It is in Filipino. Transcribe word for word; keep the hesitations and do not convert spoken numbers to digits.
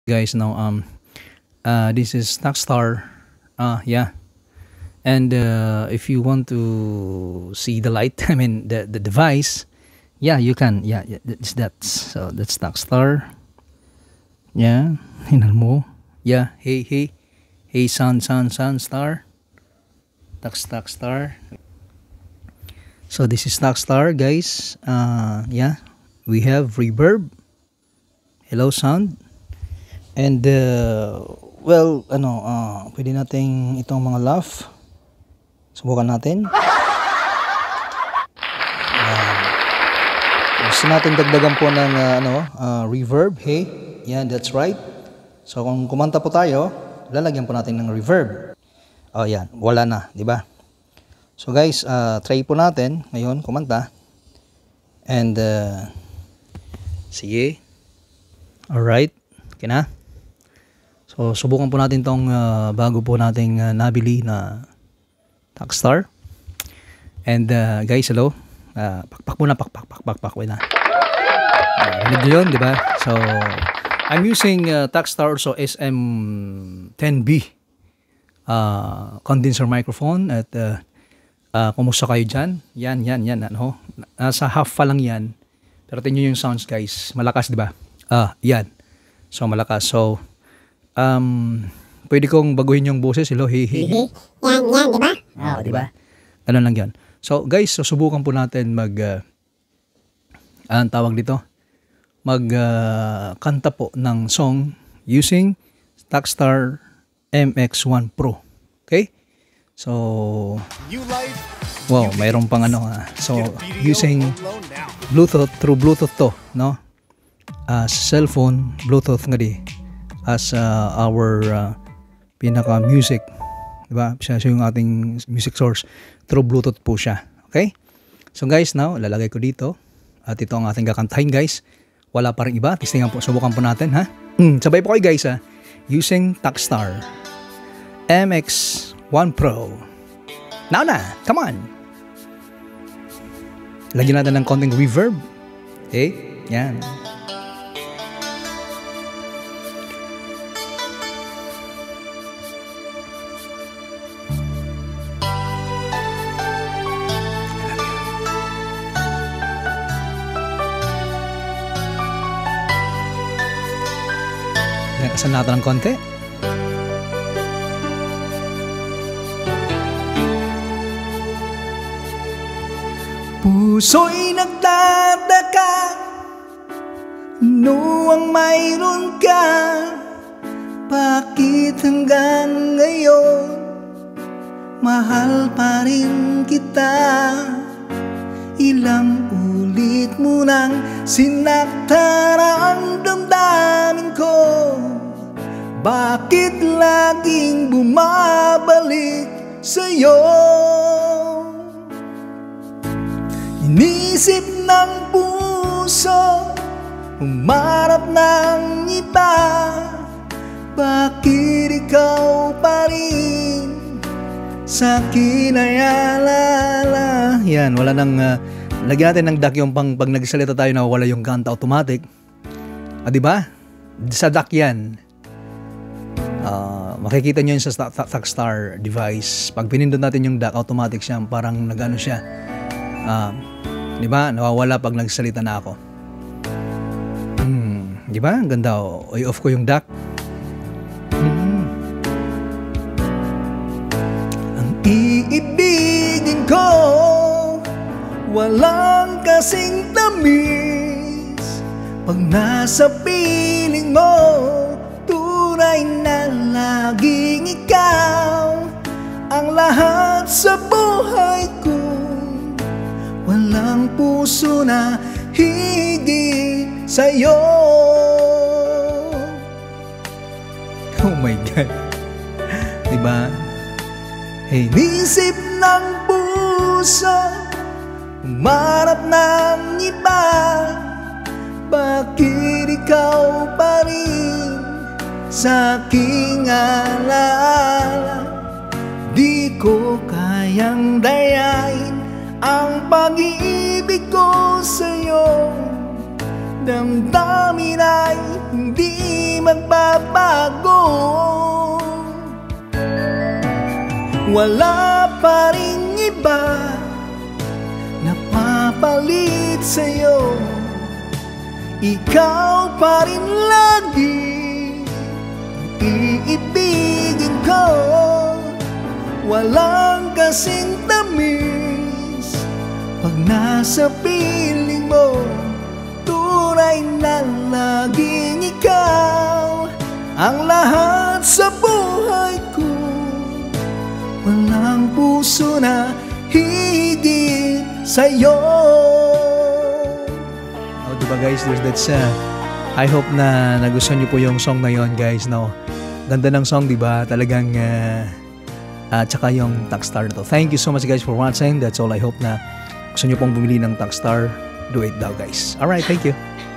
guys now um uh this is Takstar. Uh yeah. And uh if you want to see the light, I mean the the device, yeah, you can. Yeah, yeah that's that's so that's Takstar. Yeah. Hinal mo. Yeah, hey hey. Hey sun sun sun star. Tax Takstar. So this is Takstar guys. Uh yeah. We have reverb. Hello sound. And uh, well, ano, uh, pwede nating itong mga laugh. Subukan natin. Gusto natin dagdagan po ng uh, ano, uh, reverb. Hey, yeah, that's right. So kung kumanta po tayo, lalagyan po natin ng reverb. Oh, yan, wala na, di ba? So guys, uh, try po natin ngayon kumanta. And uh, sige. Alright, okay na. So, subukan po natin tong uh, bago po nating uh, nabili na Takstar. And uh, guys, hello. Uh, pakpak muna, pakpak, pakpak, pakpak. Wait na. Uh, Rinig nyo yun, di ba? So, I'm using uh, Takstar also S M ten B uh, condenser microphone. At uh, uh, kumusta kayo dyan? Yan, yan, yan. Ano? Nasa half pa lang yan. Pero tingnan nyo yung sounds guys. Malakas, di ba? Ah, yan. So, malakas. So, Um, pwede kong baguhin yung boses. Hello, hey, hey. Yan, yan, di ba? Oo, di ba? Ganun lang yan. So, guys, so subukan po natin mag, uh, anong tawag dito? Mag, uh, kanta po ng song using Takstar M X one Pro. Okay? So, wow, mayroon pang ano. Uh, so, using Bluetooth, through Bluetooth to, no? Uh, cellphone, Bluetooth nga di. As uh, our uh, pinaka music, di ba? Siya, siya yung ating music source through Bluetooth po siya. Okay? So guys, now lalagay ko dito at ito ang ating kakantahin guys. Wala pa rin iba. Testingan po, subukan po natin ha. Hmm, sabay po kayo guys ha. Using Takstar M X one Pro. Now na, come on. Lagyan natin ng konting reverb. Okay? Yan. Nakasan natin ng konti. Puso'y nagtataka, ano ang mayroon ka? Bakit hanggang ngayon mahal pa rin kita? Ilang ulit mo nang sinaktan ang damdamin ko. Bakit laging bumabalik sa'yo? Inisip ng puso, umarap ng iba. Bakit ikaw pa rin sa'kin ay alala? Yan, wala nang uh, lagyan natin ng D A C yung pang pag nagsalita tayo na wala yung kanta automatic. Ah, di ba? Sa D A C yan. Uh, makikita nyo yun sa Takstar device. Pag pinindot natin yung D A C, automatic siya. Parang nagano siya. Uh, di ba? Nawawala pag nagsalita na ako. Hmm, di ba? Ang ganda. O, i-off ko yung D A C. Hmm. Ang iibigin ko walang kasing tamis. Pag nasa piling mo, tunay na laging ikaw ang lahat sa buhay ko. Walang puso na higit sa'yo. Oh my God. Diba? Hey, nisip ng puso, umarap ng iba. Bakit ikaw pa rin sa'king alala? Di ko kayang dayain ang pag-ibig ko sa'yo. damdamin ay hindi magbabago. Wala pa rin iba na papalit sa'yo. Ikaw pa rin lagi iibigin ko. Walang kasing tamis pag nasa piling mo. Tunay na laging ikaw ang lahat sa buhay ko. Walang puso na higit sa'yo. Oh, diba guys, there's that uh, I hope na nagustuhan niyo po yung song na yon guys, no? Ganda ng song, diba? Talagang uh, at uh, saka yung Tagstar na to. Thank you so much guys for watching. That's all. I hope na gusto niyo pong bumili ng Tagstar. Do it daw guys. Alright, thank you.